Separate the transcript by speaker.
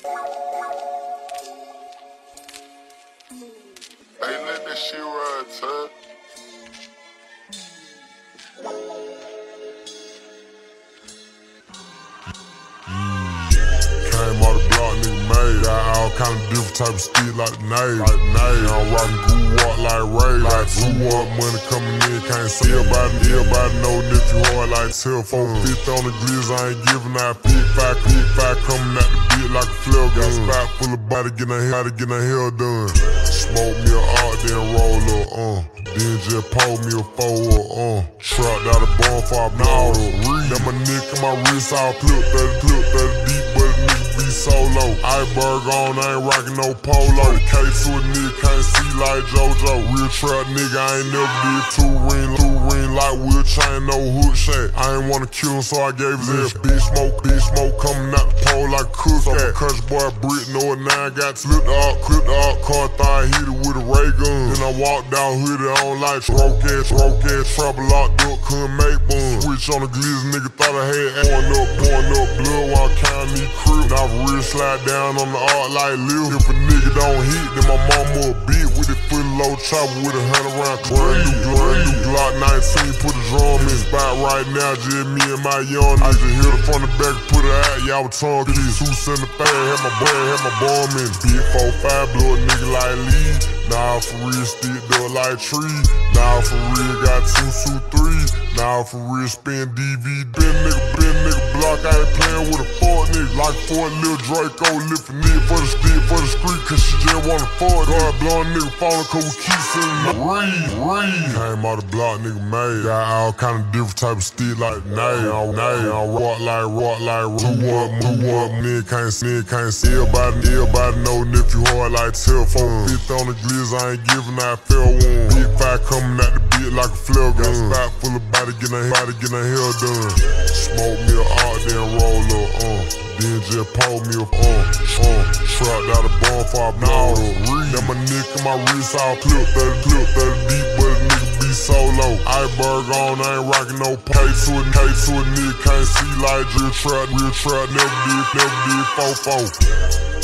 Speaker 1: Hey, let that shit ride, Tug. Came out the block, nigga made. Got all kind of different type of stick like the nade. I'm rockin' goo walk like Ray. Like goo walk, money coming in, can't see everybody know Nefew hard like cell phone. 50 on the glizz, I ain't giving out. Pit five coming out the bit like a flare gun. Spot full of body, getting her hair done. Smoke me a art, then roll up, then just pull me a forward, Trapped out a bonfire, now that my neck and my wrist all clip 30 deep, but a nigga be solo. Iceberg on, I ain't rockin' no polo. The case to a nigga can't see like JoJo. Real trap nigga, I ain't never did two ring like wheel chain, no hood shit. I ain't wanna kill him, so I gave his ass big smoke coming out the pole like a cookcat. Country boy brick, know it now, got clipped up, car thigh, hit it with a ray gun. Then I walked down hoodie on like broke ass, trapper locked up, couldn't make bun. Switch on the glizz, nigga thought I had pouring up blood while counting these crib. Now real slide down on the art like Lil. If a nigga don't hit, then my mama a beat with it fully low chopper with 100 round brand new Glock 19, put a drum in spot right now, just me and my young. I just hit her from the back, put her out, y'all was tongue kiss. 275, had my bomb in. Big 4-5, blow a nigga like Lee. Nah, for real, stick up like tree. Nah, for real, got 2-3. Nah, for real, spin DVD. Been nigga block, I ain't playing with a Ford nigga. Like Ford, Lil Draco, lifting it for the street, cause she just wanna Ford. God blowing nigga falling, cause we keep singing Reed. Came out the block, nigga made. Got all kind of different type of stick like nade. I rock like two up, nigga can't see. Everybody know Nefew hard like telephone. 50 on the glizz, I ain't giving out fair one. Big five coming out the bit like a flare gun. Spot full of body, getting her hair done. Smoke me a art, then roll up, then just pull me a trapped out a bonfire, now that my neck and my wrist all clip 30 deep, but a nigga be solo. Iceberg on, I ain't rockin' no case to a nigga can't see like real trap, never did 4-4.